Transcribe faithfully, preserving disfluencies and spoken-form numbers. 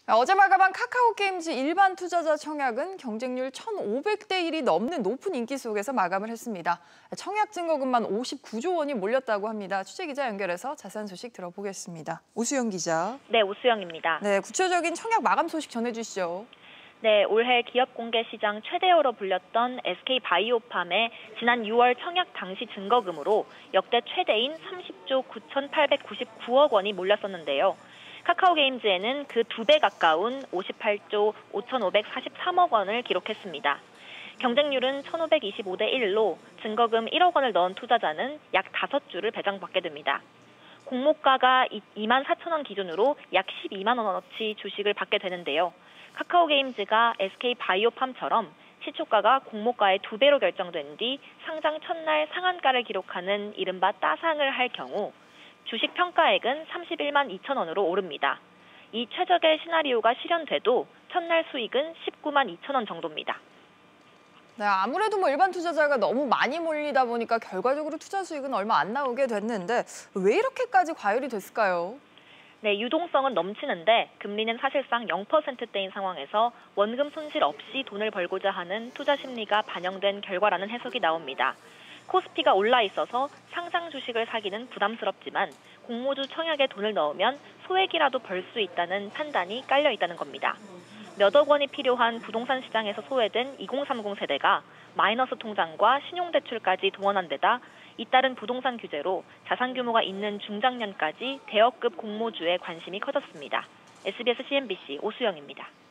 어제 마감한 카카오게임즈 일반 투자자 청약은 경쟁률 천오백 대 일이 넘는 높은 인기 속에서 마감을 했습니다. 청약 증거금만 오십구조 원이 몰렸다고 합니다. 취재기자 연결해서 자세한 소식 들어보겠습니다. 오수영 기자. 네, 오수영입니다. 네, 구체적인 청약 마감 소식 전해주시죠. 네, 올해 기업 공개 시장 최대어로 불렸던 에스케이바이오팜의 지난 유월 청약 당시 증거금으로 역대 최대인 삼십조 구천팔백구십구억 원이 몰렸었는데요. 카카오게임즈에는 그 두 배 가까운 오십팔조 오천오백사십삼억 원을 기록했습니다. 경쟁률은 천오백이십오 대 일로 증거금 일억 원을 넣은 투자자는 약 다섯 주를 배정받게 됩니다. 공모가가 이만 사천 원 기준으로 약 십이만 원어치 주식을 받게 되는데요. 카카오게임즈가 에스케이바이오팜처럼 시초가가 공모가의 두 배로 결정된 뒤 상장 첫날 상한가를 기록하는 이른바 따상을 할 경우 주식 평가액은 삼십일만 이천 원으로 오릅니다. 이 최적의 시나리오가 실현돼도 첫날 수익은 십구만 이천 원 정도입니다. 네, 아무래도 뭐 일반 투자자가 너무 많이 몰리다 보니까 결과적으로 투자 수익은 얼마 안 나오게 됐는데 왜 이렇게까지 과열이 됐을까요? 네, 유동성은 넘치는데 금리는 사실상 영 퍼센트대인 상황에서 원금 손실 없이 돈을 벌고자 하는 투자 심리가 반영된 결과라는 해석이 나옵니다. 코스피가 올라 있어서 상장 주식을 사기는 부담스럽지만 공모주 청약에 돈을 넣으면 소액이라도 벌 수 있다는 판단이 깔려 있다는 겁니다. 몇억 원이 필요한 부동산 시장에서 소외된 이공삼공 세대가 마이너스 통장과 신용대출까지 동원한 데다 잇따른 부동산 규제로 자산 규모가 있는 중장년까지 대여급 공모주에 관심이 커졌습니다. 에스비에스 씨엔비씨 오수영입니다.